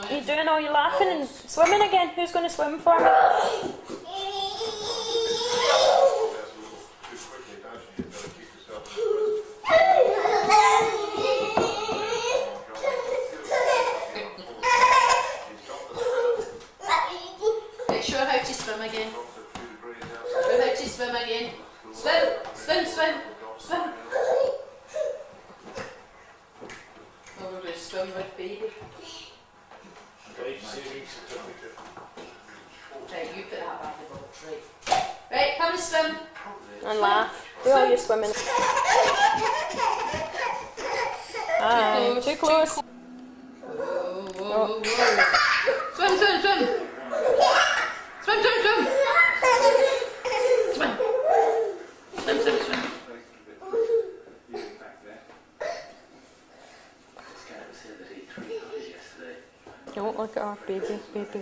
What are you doing? Are you laughing and swimming again? Who's going to swim for me? Show her how to swim again. Show her how to swim again. Swim, swim, swim, swim. Oh, we're going to swim with baby. Right, you put that back in the box, right. Right, come and swim. And laugh. Do all your swimming. Aye, too close. Whoa, whoa, whoa. Swim, swim, swim. Swim, swim, swim. Swim. Swim, swim, swim. Don't look at our baby, baby.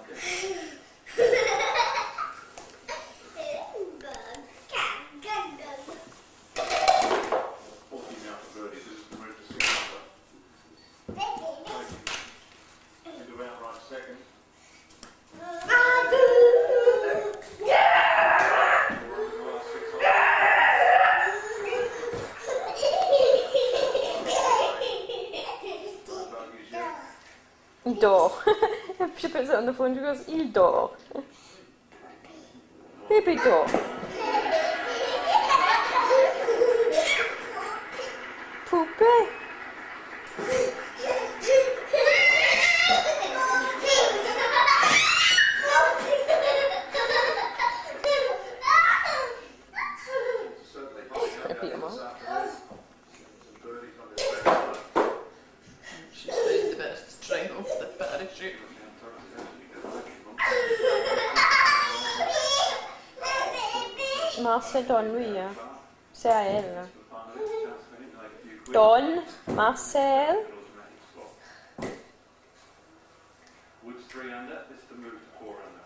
Dort. She puts it on the phone, she goes, il dort. Baby dort. Poupée. Marcel, donne-lui, hein. C'est à elle. Donne, Marcel. Woods 3 under, this is the move to 4 under.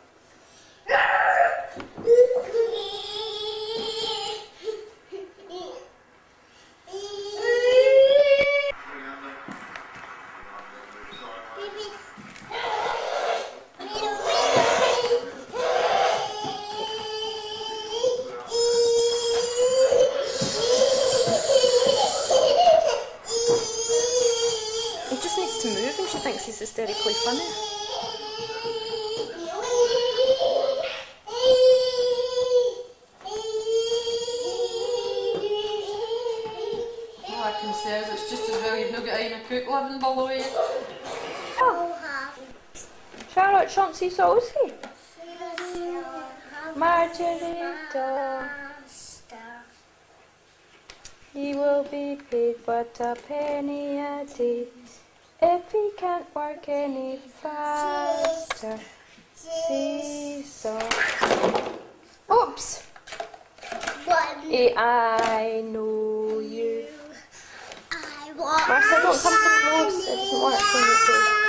She thinks he's hysterically funny. All I can say is it's just as well you've not got Ina Cook living below you. Oh. Charlotte Chauncey Saucy. Margarita. He will be paid but a penny a day if he can't work any faster. Seesaw. Oops! I know you. Marcel, don't come too close. It doesn't work when you're close.